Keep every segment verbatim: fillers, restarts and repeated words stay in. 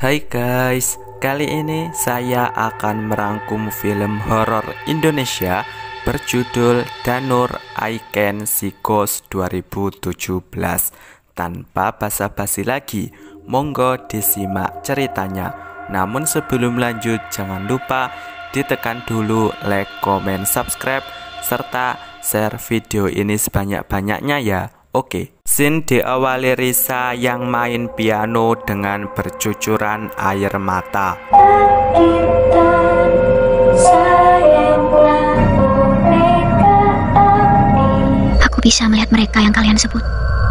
Hai guys, kali ini saya akan merangkum film horor Indonesia berjudul Danur Aiken Sikos dua ribu tujuh belas. Tanpa basa-basi lagi, monggo disimak ceritanya. Namun sebelum lanjut, jangan lupa ditekan dulu like, comment, subscribe, serta share video ini sebanyak-banyaknya ya. Oke, scene diawali Risa yang main piano dengan bercucuran air mata. Aku bisa melihat mereka yang kalian sebut.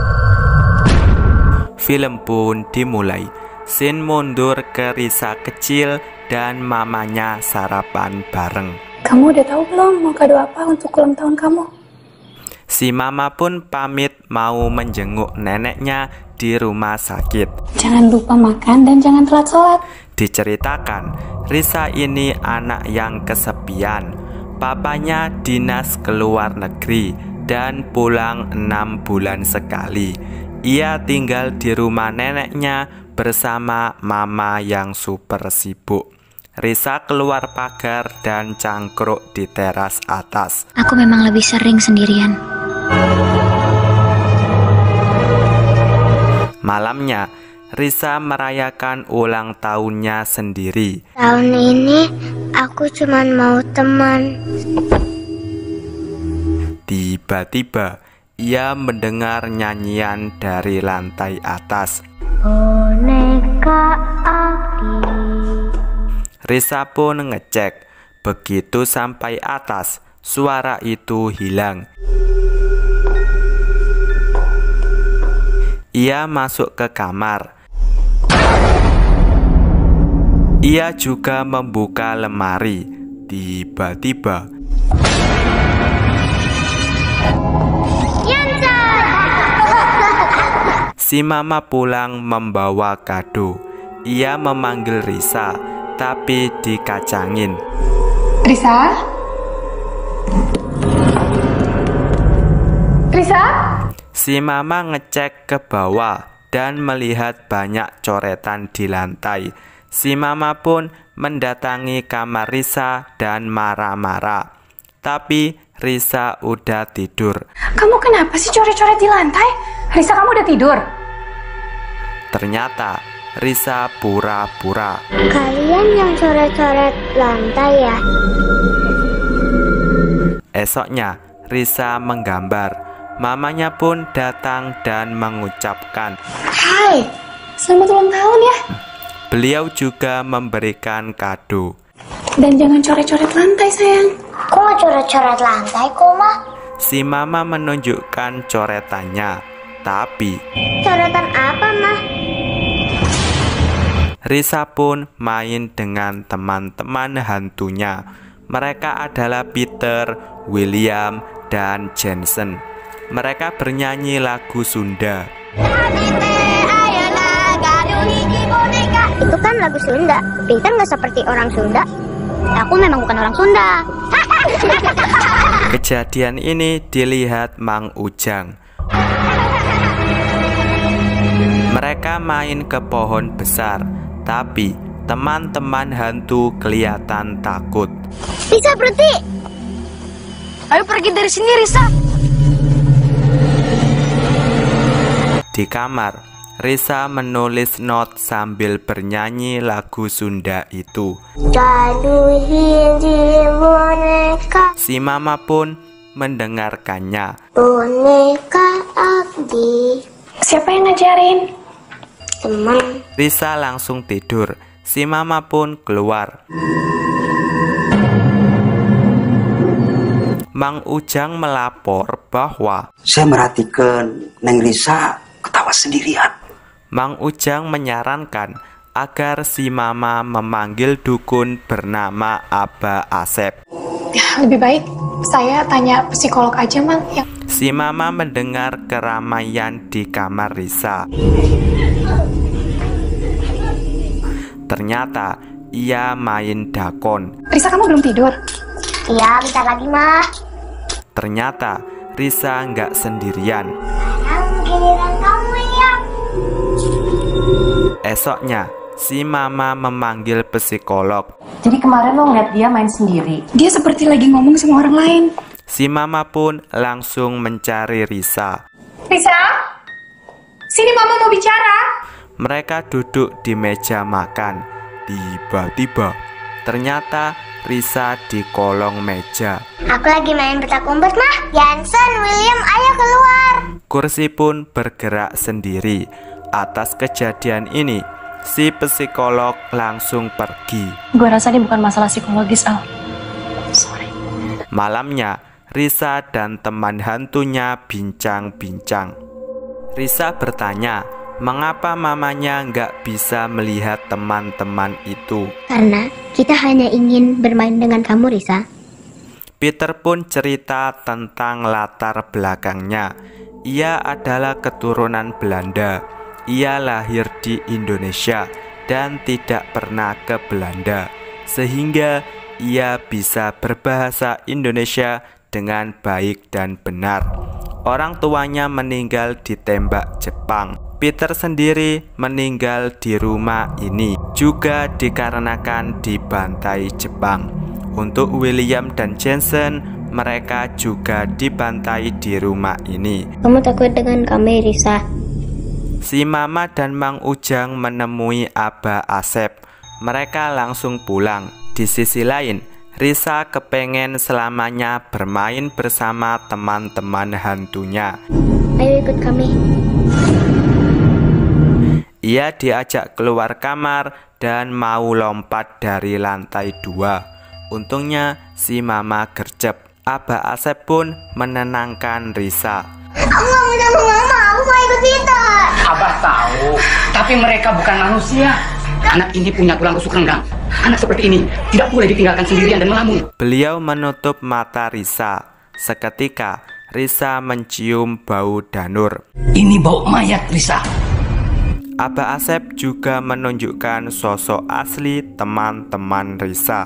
Film pun dimulai. Scene mundur ke Risa kecil dan mamanya sarapan bareng. Kamu udah tahu belum mau kado apa untuk ulang tahun kamu? Si mama pun pamit mau menjenguk neneknya di rumah sakit. Jangan lupa makan dan jangan telat sholat. Diceritakan, Risa ini anak yang kesepian. Papanya dinas ke luar negeri dan pulang enam bulan sekali. Ia tinggal di rumah neneknya bersama mama yang super sibuk. Risa keluar pagar dan cangkruk di teras atas. Aku memang lebih sering sendirian. Malamnya, Risa merayakan ulang tahunnya sendiri. Tahun ini aku cuma mau teman. Tiba-tiba, ia mendengar nyanyian dari lantai atas. Boneka api. Risa pun ngecek. Begitu sampai atas, suara itu hilang. Ia masuk ke kamar. Ia juga membuka lemari. Tiba-tiba, si mama pulang membawa kado. Ia memanggil Risa, tapi dikacangin. Risa? Risa? Si mama ngecek ke bawah dan melihat banyak coretan di lantai. Si mama pun mendatangi kamar Risa dan marah-marah. Tapi Risa udah tidur. Kamu kenapa sih coret-coret di lantai? Risa, kamu udah tidur? Ternyata Risa pura-pura. Kalian yang coret-coret lantai ya? Esoknya Risa menggambar. Mamanya pun datang dan mengucapkan, Hai, selamat ulang tahun ya. Beliau juga memberikan kado. Dan jangan coret-coret lantai sayang. Kok nggak coret-coret lantai kok, Ma? Si mama menunjukkan coretannya. Tapi Coretan apa, Ma? Risa pun main dengan teman-teman hantunya. Mereka adalah Peter, William, dan Jensen. Mereka bernyanyi lagu Sunda. Itu kan lagu Sunda. Peter nggak seperti orang Sunda. Aku memang bukan orang Sunda. Kejadian ini dilihat Mang Ujang. Mereka main ke pohon besar, tapi teman-teman hantu kelihatan takut. Risa, berhenti! Ayo pergi dari sini, Risa! Di kamar, Risa menulis not sambil bernyanyi lagu Sunda itu. Jaduhin di boneka. Si mama pun mendengarkannya. Boneka Abdi. Siapa yang ngajarin? Teman. Risa langsung tidur. Si mama pun keluar. Mang Ujang melapor bahwa saya merhatikan Neng Risa ketawa sendirian. Mang Ujang menyarankan agar si mama memanggil dukun bernama Aba Asep. Lebih baik saya tanya psikolog aja, Mang. Yang... Si mama mendengar keramaian di kamar Risa. Ternyata ia main dakon. Risa, kamu belum tidur? Iya, bentar lagi, Ma. Ternyata Risa nggak sendirian. Sekarang giliran kamu ya. Esoknya si Mama memanggil psikolog. Jadi kemarin lo ngeliat dia main sendiri? Dia seperti lagi ngomong sama orang lain. Si Mama pun langsung mencari Risa. Risa? Sini Mama mau bicara. Mereka duduk di meja makan. Tiba-tiba ternyata Risa di kolong meja. Aku lagi main petak umpet, Mah. Jansen, William, ayo keluar. Kursi pun bergerak sendiri. Atas kejadian ini, si psikolog langsung pergi. Gue rasa ini bukan masalah psikologis, Al. Sorry. Malamnya, Risa dan teman hantunya bincang-bincang. Risa bertanya, mengapa mamanya nggak bisa melihat teman-teman itu? Karena kita hanya ingin bermain dengan kamu, Risa. Peter pun cerita tentang latar belakangnya. Ia adalah keturunan Belanda. Ia lahir di Indonesia dan tidak pernah ke Belanda, sehingga ia bisa berbahasa Indonesia dengan baik dan benar. Orang tuanya meninggal ditembak Jepang. Peter sendiri meninggal di rumah ini juga dikarenakan dibantai Jepang. Untuk William dan Jansen, mereka juga dibantai di rumah ini. Kamu takut dengan kami, Risa? Si Mama dan Mang Ujang menemui Abah Asep. Mereka langsung pulang. Di sisi lain, Risa kepengen selamanya bermain bersama teman-teman hantunya. Ayo ikut kami. Ia diajak keluar kamar dan mau lompat dari lantai dua. Untungnya si Mama gercep. Abah Asep pun menenangkan Risa. Aku gak mau sama Mama, aku mau ikut Peter. Abah tahu, tapi mereka bukan manusia. Anak ini punya tulang rusuk renggang. Anak seperti ini tidak boleh ditinggalkan sendirian dan melamun. Beliau menutup mata Risa. Seketika Risa mencium bau danur. Ini bau mayat, Risa. Abah Asep juga menunjukkan sosok asli teman-teman Risa.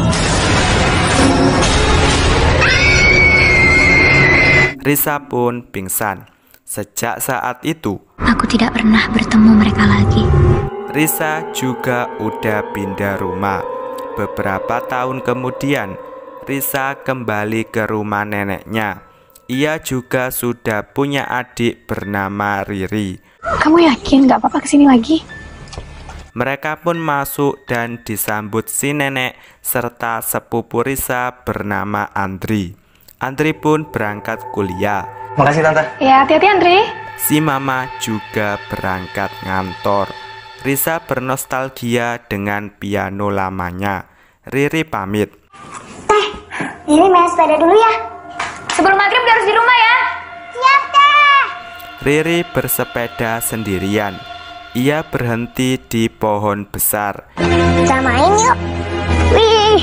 Risa pun pingsan. Sejak saat itu, Aku tidak pernah bertemu mereka lagi. Risa juga udah pindah rumah. Beberapa tahun kemudian, Risa kembali ke rumah neneknya. Ia juga sudah punya adik bernama Riri. Kamu yakin gak apa-apa kesini lagi? Mereka pun masuk dan disambut si nenek serta sepupu Risa bernama Andri. Andri pun berangkat kuliah. Makasih, Tante. Ya, hati-hati Andri. Si Mama juga berangkat ngantor. Risa bernostalgia dengan piano lamanya. Riri pamit. Teh, ini main sepeda dulu ya. Sebelum maghrib udah harus di rumah ya. Siap, Teh. Riri bersepeda sendirian. Ia berhenti di pohon besar. Kita main yuk. Wih.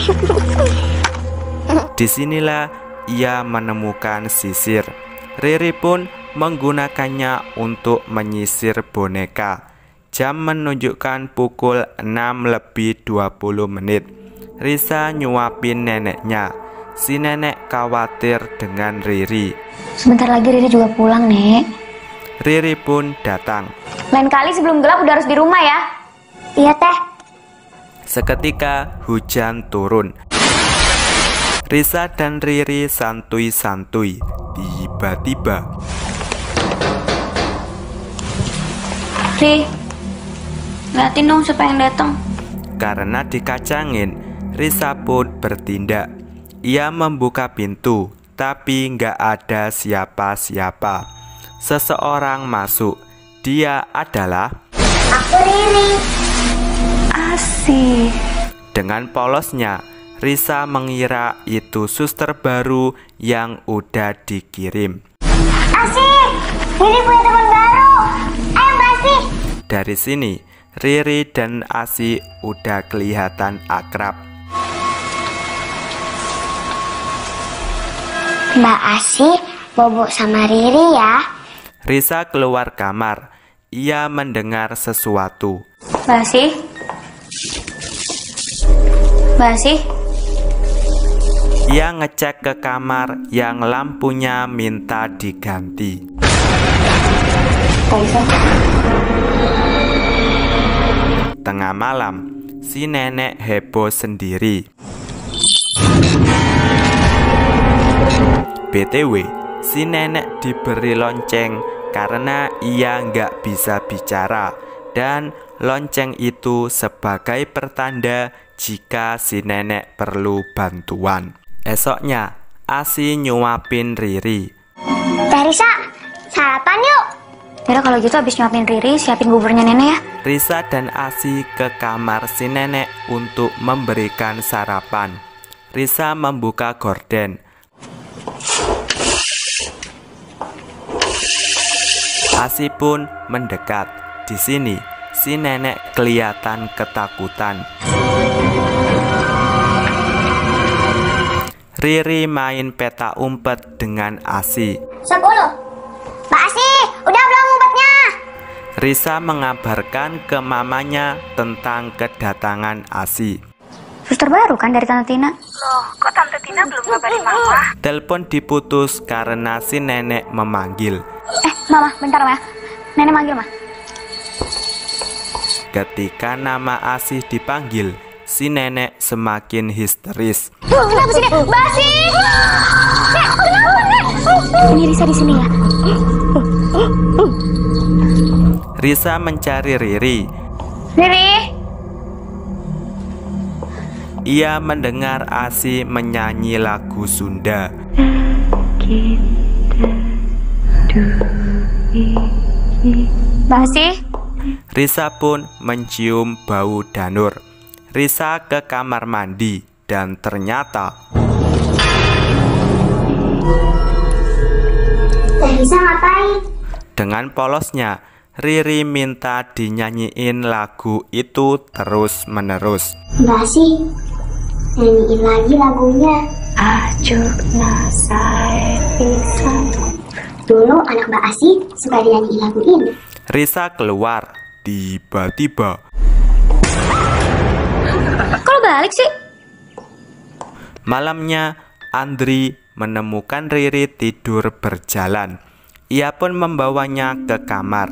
Disinilah ia menemukan sisir. Riri pun menggunakannya untuk menyisir boneka. Jam menunjukkan pukul enam lebih dua puluh menit. Risa nyuapin neneknya. Si nenek khawatir dengan Riri. Sebentar lagi Riri juga pulang, Nek. Riri pun datang. Lain kali sebelum gelap udah harus di rumah ya. Iya, Teh. Seketika hujan turun. Risa dan Riri santuy-santuy. Tiba-tiba Ri, liatin dong siapa yang datang. karena dikacangin, Risa pun bertindak. Ia membuka pintu, tapi nggak ada siapa-siapa. Seseorang masuk. Dia adalah Aku Riri. Asik. Dengan polosnya, Risa mengira itu suster baru yang udah dikirim. Asik. Riri punya teman baru. Ayo Basih. Dari sini, Riri dan Asi udah kelihatan akrab. Mbak Asih, bobo sama Riri ya. Risa keluar kamar. Ia mendengar sesuatu. Basih. Basih. Ia ngecek ke kamar yang lampunya minta diganti. Tengah malam, si nenek heboh sendiri. B T W, si nenek diberi lonceng karena ia nggak bisa bicara, dan lonceng itu sebagai pertanda jika si nenek perlu bantuan. Esoknya, Asi nyuapin Riri. Teh Risa, sarapan yuk. Yaudah kalau gitu abis nyuapin Riri, siapin buburnya nenek ya. Risa dan Asi ke kamar si nenek untuk memberikan sarapan. Risa membuka gorden. Asi pun mendekat. Di sini, si nenek kelihatan ketakutan. Riri main peta umpet dengan Asi. Sepuluh. Mbak Asi, udah belum umpetnya? Risa mengabarkan ke mamanya tentang kedatangan Asi. Suster baru kan dari Tante Tina? Loh, kok Tante Tina belum ngabarin Mama? Telepon diputus karena si nenek memanggil. Eh, Mama, bentar Ma. Nenek manggil Ma. Ketika nama Asi dipanggil, si nenek semakin histeris. Duh, kenapa sih, Nek? Mbak Asi! Nek, kenapa, Nek? Ini Risa di sini ya. Risa mencari Riri. Riri. Ia mendengar Asi menyanyi lagu Sunda. Mbak Asi. Risa pun mencium bau Danur. Risa ke kamar mandi dan ternyata Teh Risa ngapain? dengan polosnya Riri minta dinyanyiin lagu itu terus-menerus. Mbak Asi, nyanyiin lagi lagunya. Ajuk nasai pisang. Dulu anak Mbak Asi suka dinyanyiin lagu ini. Risa keluar. Tiba-tiba Kok lo balik sih? malamnya Andri menemukan Riri tidur berjalan. Ia pun membawanya ke kamar.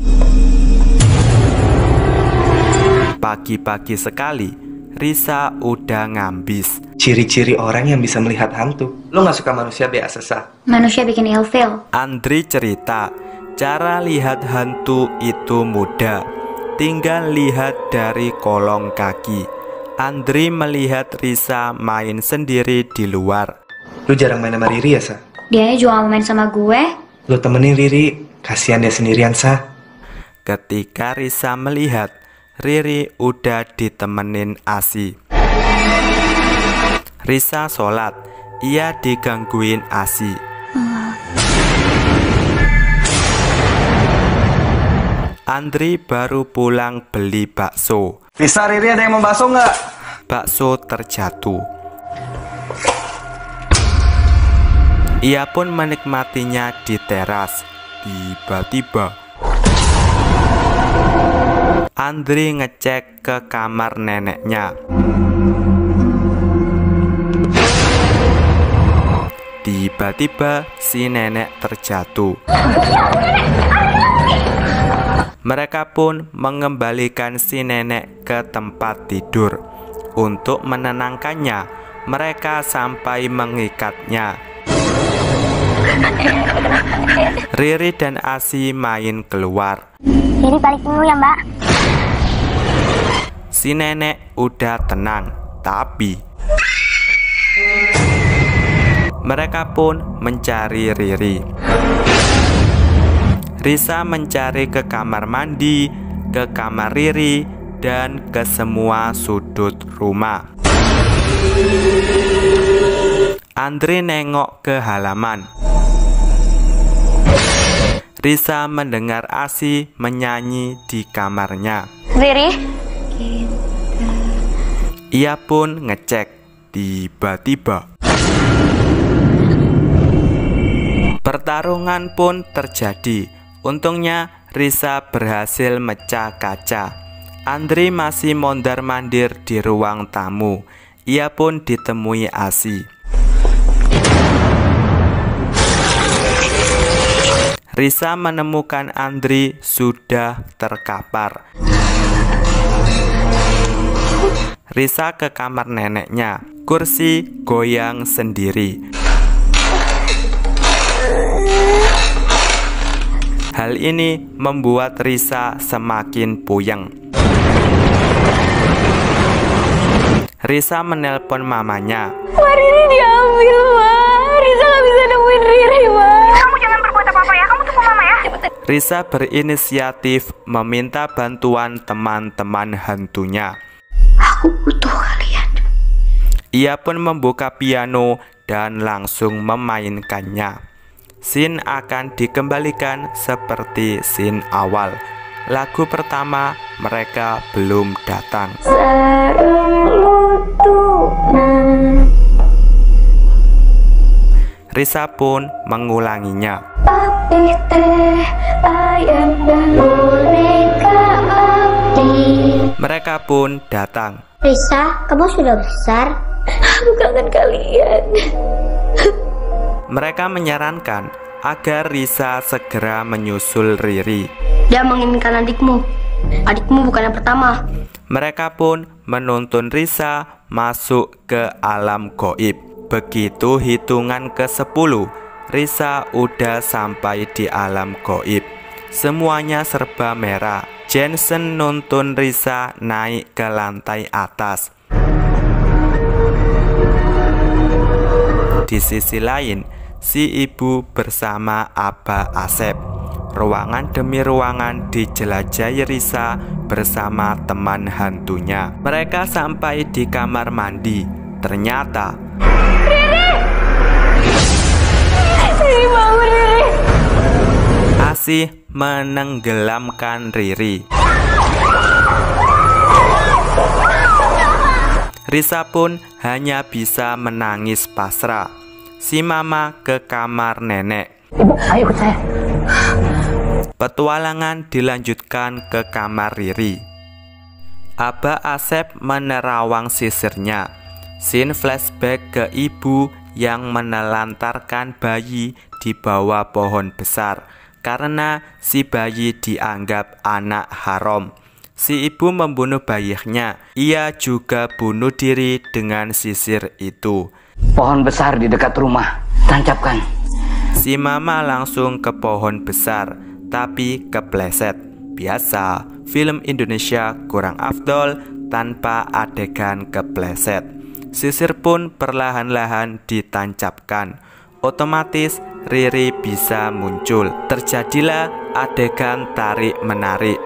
Pagi-pagi sekali, Risa udah ngambis. Ciri-ciri orang yang bisa melihat hantu. Lo gak suka manusia biasa, Sa? Manusia bikin ilfil. Andri cerita, cara lihat hantu itu mudah. Tinggal lihat dari kolong kaki. Andri melihat Risa main sendiri di luar. Lo jarang main sama Riri ya, Sa? Dianya juga gak mau main sama gue. Lo temenin Riri, kasihan dia sendirian, Sa. Ketika Risa melihat, Riri udah ditemenin Asi. Risa sholat, ia digangguin Asi. Andri baru pulang beli bakso. Risa, Riri ada yang mau bakso nggak? Bakso terjatuh. Ia pun menikmatinya di teras. Tiba-tiba Andri ngecek ke kamar neneknya. Tiba-tiba si nenek terjatuh. Mereka pun mengembalikan si nenek ke tempat tidur. Untuk menenangkannya, mereka sampai mengikatnya. Riri dan Asi main keluar. Riri balik dulu ya, Mbak. Si nenek udah tenang, tapi mereka pun mencari Riri. Risa mencari ke kamar mandi, ke kamar Riri, dan ke semua sudut rumah. Andri nengok ke halaman. Risa mendengar Asi menyanyi di kamarnya. Riri. Ia pun ngecek. Tiba-tiba pertarungan pun terjadi. Untungnya Risa berhasil mecah kaca. Andri masih mondar-mandir di ruang tamu. Ia pun ditemui Asi. Risa menemukan Andri sudah terkapar. Risa ke kamar neneknya. Kursi goyang sendiri. Hal ini membuat Risa semakin puyeng. Risa menelpon mamanya. Ma, Riri diambil, Ma. Risa gak bisa nemuin Riri, Ma. Kamu jangan berbuat apa-apa ya, kamu tunggu mama ya. Risa berinisiatif meminta bantuan teman-teman hantunya. Aku butuh kalian. Ia pun membuka piano dan langsung memainkannya. Scene akan dikembalikan seperti scene awal. Lagu pertama mereka belum datang. Risa pun mengulanginya. Papi teh, ayam dan boneka api. Mereka pun datang. Risa, kamu sudah besar? Aku kangen kalian. Mereka menyarankan agar Risa segera menyusul Riri. Dia menginginkan adikmu. Adikmu bukan yang pertama. Mereka pun menuntun Risa masuk ke alam gaib. Begitu hitungan ke sepuluh, Risa udah sampai di alam gaib. Semuanya serba merah. Jensen nuntun Risa naik ke lantai atas. Di sisi lain, si ibu bersama Aba Asep. Ruangan demi ruangan dijelajahi Risa bersama teman hantunya. Mereka sampai di kamar mandi. Ternyata Riri bangun, Riri. Asih menenggelamkan Riri. Risa pun hanya bisa menangis pasrah. Si mama ke kamar nenek. Ibu, ayo ikut saya. Petualangan dilanjutkan ke kamar Riri. Aba Asep menerawang sisirnya. Scene flashback ke ibu yang menelantarkan bayi di bawah pohon besar karena si bayi dianggap anak haram. Si ibu membunuh bayinya. Ia juga bunuh diri dengan sisir itu. Pohon besar di dekat rumah, tancapkan. Si mama langsung ke pohon besar, tapi kepleset. Biasa, film Indonesia kurang afdol tanpa adegan kepleset. Sisir pun perlahan-lahan ditancapkan. Otomatis Riri bisa muncul. Terjadilah adegan tarik-menarik.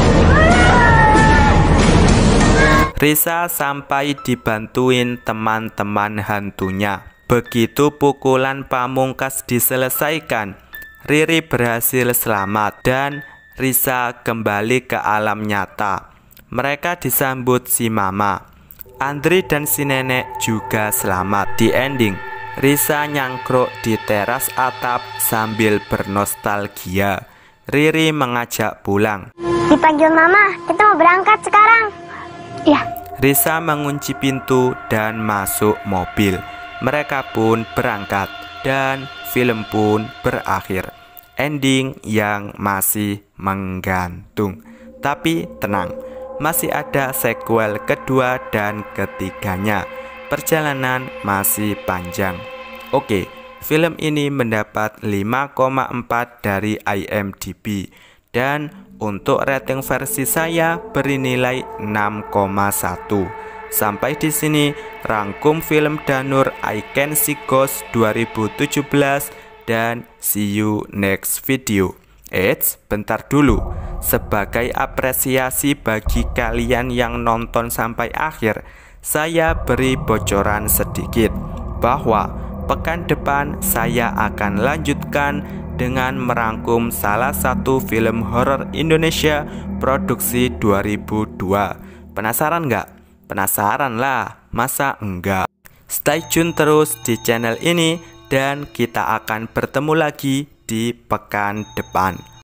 Risa sampai dibantuin teman-teman hantunya. Begitu pukulan pamungkas diselesaikan, Riri berhasil selamat dan Risa kembali ke alam nyata. Mereka disambut si mama. Andri dan si nenek juga selamat. Di ending, Risa nyangkruk di teras atap sambil bernostalgia. Riri mengajak pulang. Dipanggil mama, kita mau berangkat sekarang. Ya. Risa mengunci pintu dan masuk mobil. Mereka pun berangkat dan film pun berakhir. Ending yang masih menggantung. Tapi tenang, masih ada sequel kedua dan ketiganya. Perjalanan masih panjang. Oke, film ini mendapat lima koma empat dari I M D B dan untuk rating versi saya beri nilai enam koma satu. Sampai di sini rangkum film Danur I Can See Ghost dua ribu tujuh belas dan see you next video. Eits, bentar dulu. Sebagai apresiasi bagi kalian yang nonton sampai akhir, saya beri bocoran sedikit bahwa pekan depan saya akan lanjutkan dengan merangkum salah satu film horor Indonesia produksi dua ribu dua. Penasaran nggak? Penasaran lah, masa enggak? Stay tune terus di channel ini dan kita akan bertemu lagi di pekan depan.